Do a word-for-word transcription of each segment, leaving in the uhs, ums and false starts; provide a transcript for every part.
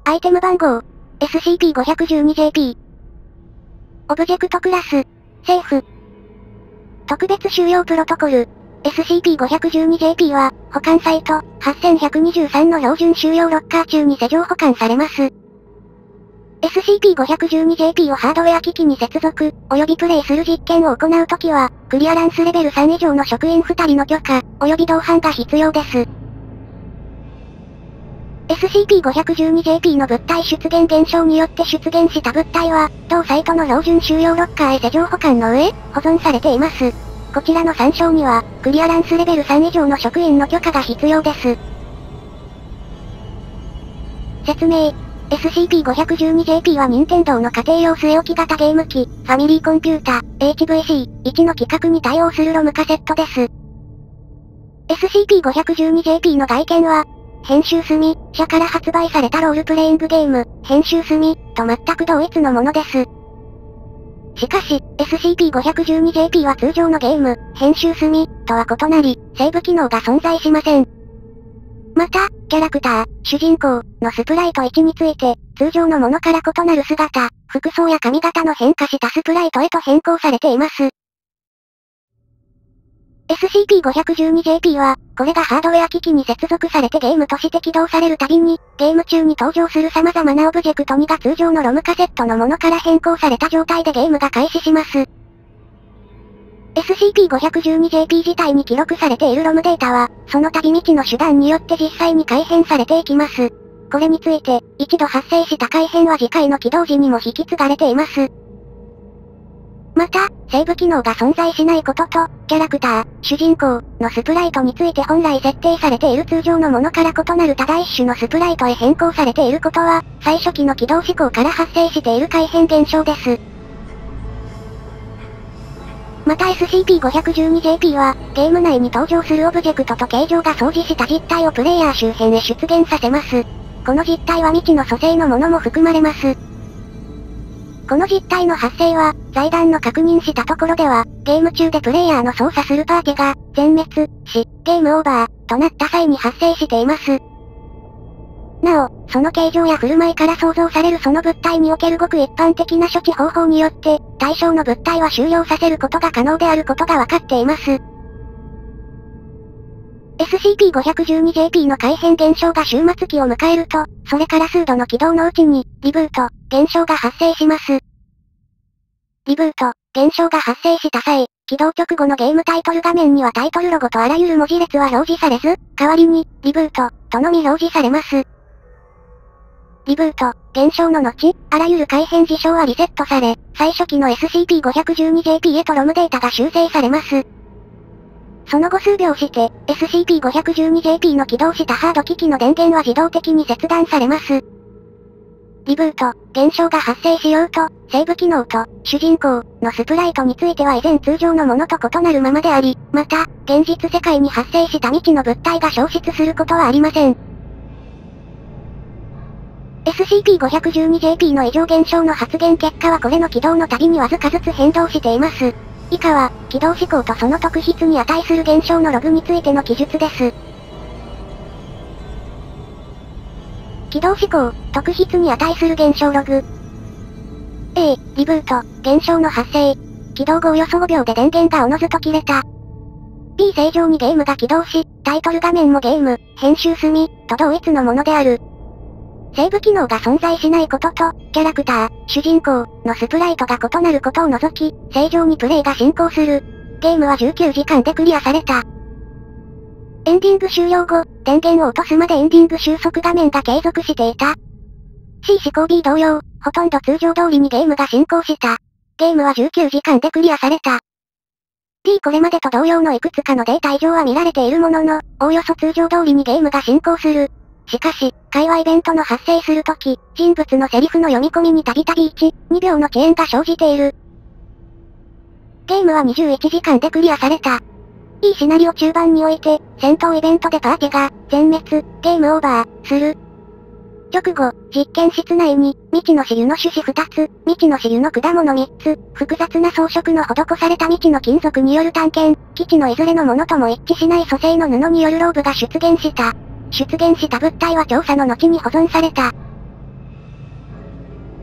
アイテム番号 エスシーピーごひゃくじゅうにジェーピー オブジェクトクラスセーフ特別収容プロトコル エスシーピーごひゃくじゅうにジェーピー は保管サイトはっせんひゃくにじゅうさんの標準収容ロッカー中に施錠保管されます。エスシーピーごひゃくじゅうにジェーピー をハードウェア機器に接続、及びプレイする実験を行うときは、クリアランスレベルさん以上の職員ふたりの許可、及び同伴が必要です。エスシーピーごひゃくじゅうにジェーピー の物体出現現象によって出現した物体は、同サイトの標準収容ロッカーへ施錠保管の上、保存されています。こちらの参照には、クリアランスレベルさん以上の職員の許可が必要です。説明。エスシーピーごひゃくじゅうにジェーピー は任天堂の家庭用据え置き型ゲーム機、ファミリーコンピュータ、エイチブイシーワン の規格に対応するロムカセットです。エスシーピーごひゃくじゅうにジェーピー の外見は、編集済社から発売されたロールプレイングゲーム、編集済と全く同一のものです。しかし、エスシーピーごひゃくじゅうにジェーピー は通常のゲーム、編集済とは異なり、セーブ機能が存在しません。また、キャラクター、主人公のスプライトいちについて、通常のものから異なる姿、服装や髪型の変化したスプライトへと変更されています。エスシーピーごひゃくじゅうにジェーピー は、これがハードウェア機器に接続されてゲームとして起動されるたびに、ゲーム中に登場する様々なオブジェクトにが通常のロムカセットのものから変更された状態でゲームが開始します。エスシーピーごひゃくじゅうにジェーピー 自体に記録されているロムデータは、その度未知の手段によって実際に改変されていきます。これについて、一度発生した改変は次回の起動時にも引き継がれています。また、セーブ機能が存在しないことと、キャラクター、主人公のスプライトについて本来設定されている通常のものから異なるただ一種のスプライトへ変更されていることは、最初期の起動事項から発生している改変現象です。また エスシーピーごひゃくじゅうにジェーピー は、ゲーム内に登場するオブジェクトと形状が相似した実体をプレイヤー周辺へ出現させます。この実体は未知の組成のものも含まれます。この実体の発生は、財団の確認したところでは、ゲーム中でプレイヤーの操作するパーティが、全滅し、ゲームオーバーとなった際に発生しています。なお、その形状や振る舞いから想像されるその物体におけるごく一般的な処置方法によって、対象の物体は終了させることが可能であることが分かっています。エスシーピーごひゃくじゅうにジェーピー の改変現象が終末期を迎えると、それから数度の起動のうちに、リブート、現象が発生します。リブート、現象が発生した際、起動直後のゲームタイトル画面にはタイトルロゴとあらゆる文字列は表示されず、代わりに、リブート、とのみ表示されます。リブート、現象の後、あらゆる改変事象はリセットされ、最初期の エスシーピーごひゃくじゅうにジェーピー へとロムデータが修正されます。その後数秒して、エスシーピーごひゃくじゅうにジェーピー の起動したハード機器の電源は自動的に切断されます。リブート、現象が発生しようと、セーブ機能と、主人公のスプライトについては以前通常のものと異なるままであり、また、現実世界に発生した未知の物体が消失することはありません。エスシーピーごひゃくじゅうにジェーピー の異常現象の発現結果はこれの起動のたびにわずかずつ変動しています。以下は、起動事項とその特筆に値する現象のログについての記述です。起動事項、特筆に値する現象ログ。A、リブート、現象の発生。起動後およそごびょうで電源がおのずと切れた。B、正常にゲームが起動し、タイトル画面もゲーム、編集済と同一のものである。セーブ機能が存在しないことと、キャラクター、主人公のスプライトが異なることを除き、正常にプレイが進行する。ゲームはじゅうきゅうじかんでクリアされた。エンディング終了後、電源を落とすまでエンディング収束画面が継続していた。C 思考 B 同様、ほとんど通常通りにゲームが進行した。ゲームはじゅうきゅうじかんでクリアされた。D これまでと同様のいくつかのデータ異常は見られているものの、おおよそ通常通りにゲームが進行する。しかし、会話イベントの発生するとき、人物のセリフの読み込みにたびたびいち、にびょうの遅延が生じている。ゲームはにじゅういちじかんでクリアされた。E シナリオ中盤において、戦闘イベントでパーティが、全滅、ゲームオーバー、する。直後、実験室内に、未知の私有の種子ふたつ、未知の私有の果物みっつ、複雑な装飾の施された未知の金属による探検、基地のいずれのものとも一致しない組成の布によるローブが出現した。出現した物体は調査の後に保存された。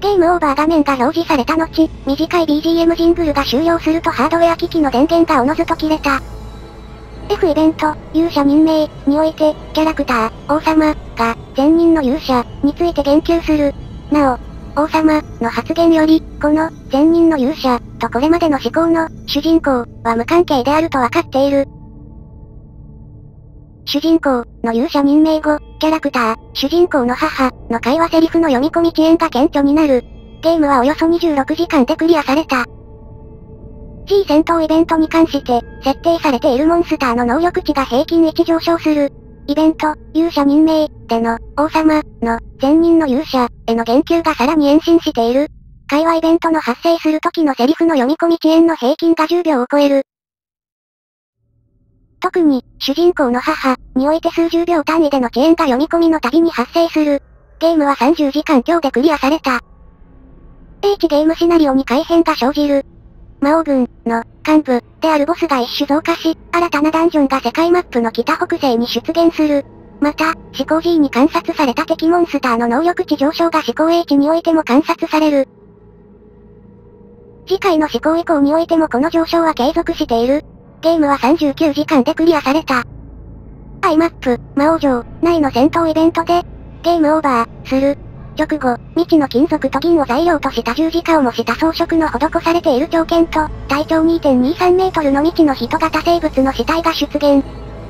ゲームオーバー画面が表示された後、短い ビージーエム ジングルが終了するとハードウェア機器の電源がおのずと切れた。F イベント、勇者任命において、キャラクター、王様が前任の勇者について言及する。なお、王様の発言より、この前任の勇者とこれまでの思考の主人公は無関係であるとわかっている。主人公の勇者任命後、キャラクター、主人公の母の会話セリフの読み込み遅延が顕著になる。ゲームはおよそにじゅうろくじかんでクリアされた。G 戦闘イベントに関して、設定されているモンスターの能力値が平均いち上昇する。イベント、勇者任命での王様の前任の勇者への言及がさらに延伸している。会話イベントの発生する時のセリフの読み込み遅延の平均がじゅうびょうを超える。特に、主人公の母において数十秒単位での遅延が読み込みの度に発生する。ゲームはさんじゅうじかん強でクリアされた。H ゲームシナリオに改変が生じる。魔王軍の幹部であるボスが一種増加し、新たなダンジョンが世界マップの北北西に出現する。また、思考 G に観察された敵モンスターの能力値上昇が思考 H においても観察される。次回の思考以降においてもこの上昇は継続している。ゲームはさんじゅうきゅうじかんでクリアされた。アイマップ、魔王城内の戦闘イベントで、ゲームオーバーする。直後、未知の金属と銀を材料とした十字架を模した装飾の施されている長剣と、体長 にてんにさんメートルの未知の人型生物の死体が出現。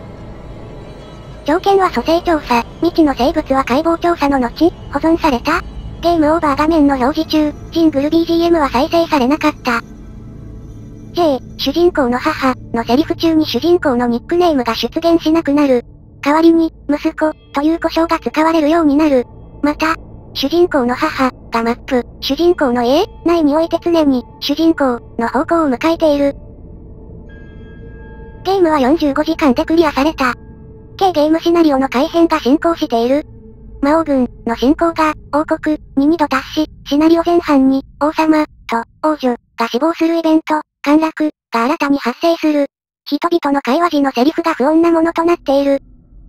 長剣は組成調査、未知の生物は解剖調査の後、保存された。ゲームオーバー画面の表示中、ジングル ビージーエム は再生されなかった。J、主人公の母のセリフ中に主人公のニックネームが出現しなくなる。代わりに、息子という呼称が使われるようになる。また、主人公の母がマップ、主人公の家内において常に主人公の方向を向いている。ゲームはよんじゅうごじかんでクリアされた。K ゲームシナリオの改変が進行している。魔王軍の進行が王国ににど達し、シナリオ前半に王様と王女が死亡するイベント、陥落が新たに発生する。人々の会話時のセリフが不穏なものとなっている。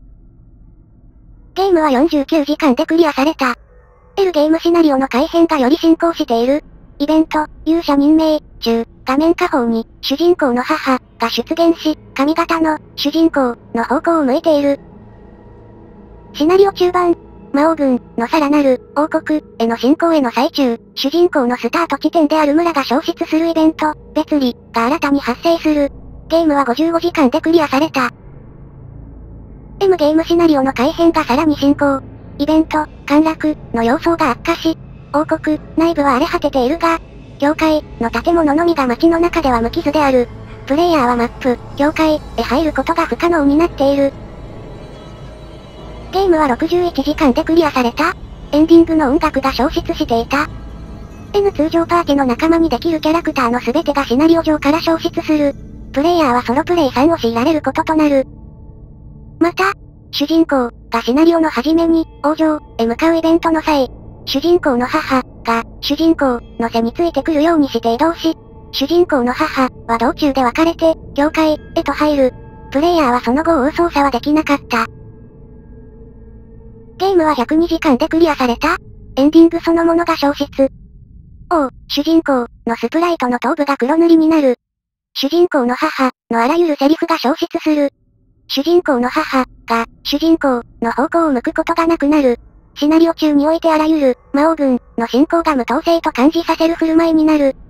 ゲームはよんじゅうきゅうじかんでクリアされた。L ゲームシナリオの改変がより進行している。イベント、勇者任命中、画面下方に主人公の母が出現し、髪型の主人公の方向を向いている。シナリオ中盤、魔王軍のさらなる王国への進行への最中、主人公のスタート地点である村が消失するイベント、別離が新たに発生する。ゲームはごじゅうごじかんでクリアされた。M ゲームシナリオの改変がさらに進行。イベント、陥落の様相が悪化し、王国内部は荒れ果てているが、教会の建物のみが街の中では無傷である。プレイヤーはマップ、教会へ入ることが不可能になっている。ゲームはろくじゅういちじかんでクリアされた。エンディングの音楽が消失していた。N 通常パーティの仲間にできるキャラクターの全てがシナリオ上から消失する。プレイヤーはソロプレイさんを強いられることとなる。また、主人公がシナリオの初めに王城へ向かうイベントの際、主人公の母が主人公の背についてくるようにして移動し、主人公の母は道中で別れて教会へと入る。プレイヤーはその後を追う操作はできなかった。ゲームはひゃくにじかんでクリアされた。エンディングそのものが消失。王、主人公のスプライトの頭部が黒塗りになる。主人公の母のあらゆるセリフが消失する。主人公の母が主人公の方向を向くことがなくなる。シナリオ中においてあらゆる魔王軍の進行が無統制と感じさせる振る舞いになる。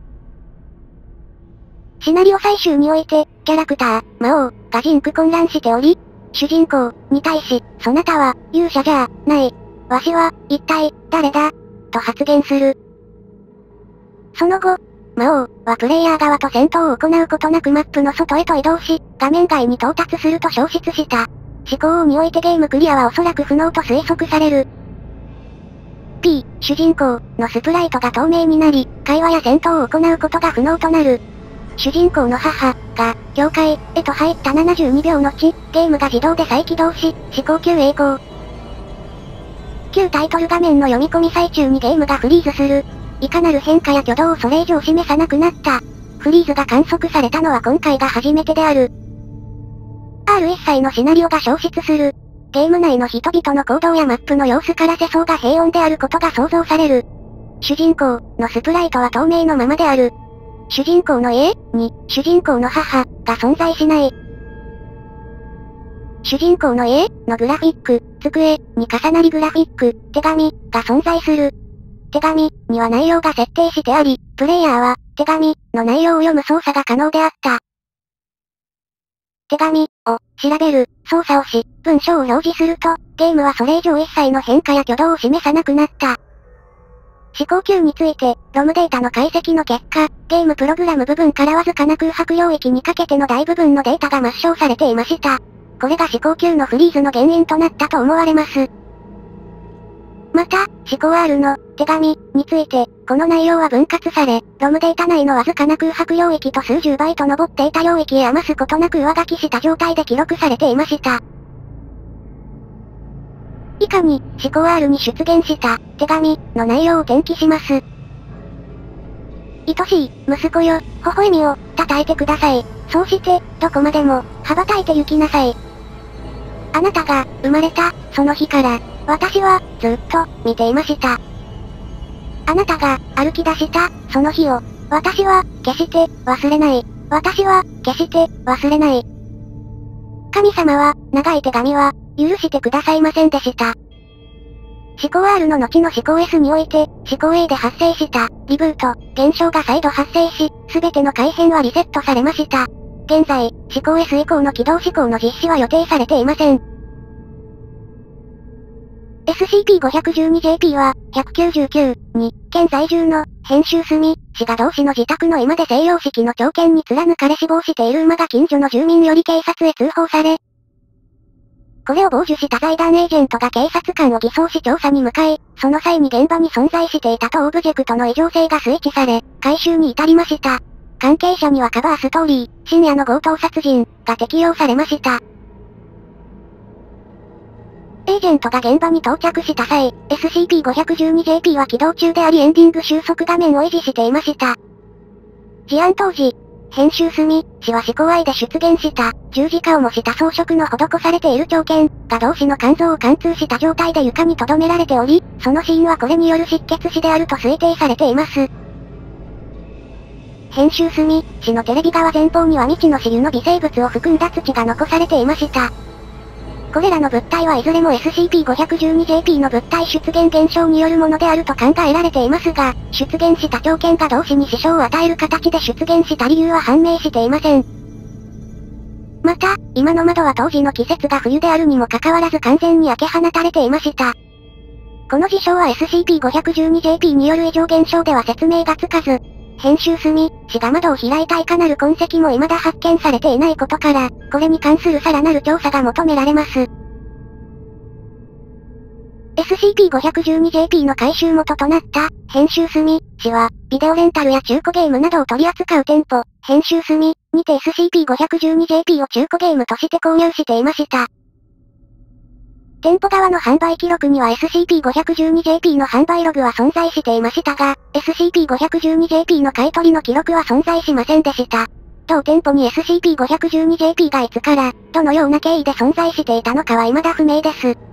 シナリオ最終において、キャラクター、魔王が人空混乱しており、主人公に対し、そなたは勇者じゃない。わしは一体誰だと発言する。その後、魔王はプレイヤー側と戦闘を行うことなくマップの外へと移動し、画面外に到達すると消失した。思考王においてゲームクリアはおそらく不能と推測される。P、主人公のスプライトが透明になり、会話や戦闘を行うことが不能となる。主人公の母が教会へと入ったななじゅうにびょう後、ゲームが自動で再起動し、思考級栄光。旧タイトル画面の読み込み最中にゲームがフリーズする。いかなる変化や挙動をそれ以上示さなくなった。フリーズが観測されたのは今回が初めてである。アール 一切のシナリオが消失する。ゲーム内の人々の行動やマップの様子から世相が平穏であることが想像される。 主人公のスプライトは透明のままである。主人公の家に、主人公の母が存在しない。主人公の家のグラフィック、机に重なりグラフィック、手紙が存在する。手紙には内容が設定してあり、プレイヤーは手紙の内容を読む操作が可能であった。手紙を調べる操作をし、文章を表示すると、ゲームはそれ以上一切の変化や挙動を示さなくなった。思考級について、ロムデータの解析の結果、ゲームプログラム部分からわずかな空白領域にかけての大部分のデータが抹消されていました。これが思考級のフリーズの原因となったと思われます。また、思考 R の手紙について、この内容は分割され、ロムデータ内のわずかな空白領域と数十倍と上っていた領域へ余すことなく上書きした状態で記録されていました。以下に、思考 R に出現した手紙の内容を転記します。愛しい息子よ、微笑みを叩いてください。そうして、どこまでも羽ばたいて行きなさい。あなたが生まれたその日から、私はずっと見ていました。あなたが歩き出したその日を、私は決して忘れない。私は決して忘れない。神様は長い手紙は許してくださいませんでした。思考 R の後の思考 S において、思考 A で発生したリブート現象が再度発生し、すべての改変はリセットされました。現在、思考 S 以降の起動思考の実施は予定されていません。エスシーピーごひゃくじゅうにジェーピー は、ひゃくきゅうじゅうきゅうに、県在住の、編集済氏が同氏の自宅の居間で西洋式の長剣に貫かれ死亡している馬が近所の住民より警察へ通報され、これを傍受した財団エージェントが警察官を偽装し調査に向かい、その際に現場に存在していたとオブジェクトの異常性が推知され、回収に至りました。関係者にはカバーストーリー、深夜の強盗殺人が適用されました。エージェントが現場に到着した際、エスシーピーごひゃくじゅうにジェーピー は起動中でありエンディング収束画面を維持していました。事案当時、編集済氏は思考 I で出現した十字架を模した装飾の施されている長剣が同氏の肝臓を貫通した状態で床に留められており、その死因はこれによる失血死であると推定されています。編集済氏のテレビ側前方には未知の死油の微生物を含んだ土が残されていました。これらの物体はいずれも エスシーピーごひゃくじゅうにジェーピー の物体出現現象によるものであると考えられていますが、出現した長剣が同氏に支障を与える形で出現した理由は判明していません。また、今の窓は当時の季節が冬であるにもかかわらず完全に開け放たれていました。この事象は エスシーピーごひゃくじゅうにジェーピー による異常現象では説明がつかず、編集済氏が窓を開いたいかなる痕跡も未だ発見されていないことから、これに関するさらなる調査が求められます。エスシーピーごひゃくじゅうにジェーピー の回収元となった、編集済氏は、ビデオレンタルや中古ゲームなどを取り扱う店舗、編集済にて エスシーピーごひゃくじゅうにジェーピー を中古ゲームとして購入していました。店舗側の販売記録には エスシーピーごひゃくじゅうにジェーピー の販売ログは存在していましたが、エスシーピーごひゃくじゅうにジェーピー の買い取りの記録は存在しませんでした。同店舗に エスシーピーごひゃくじゅうにジェーピー がいつから、どのような経緯で存在していたのかは未だ不明です。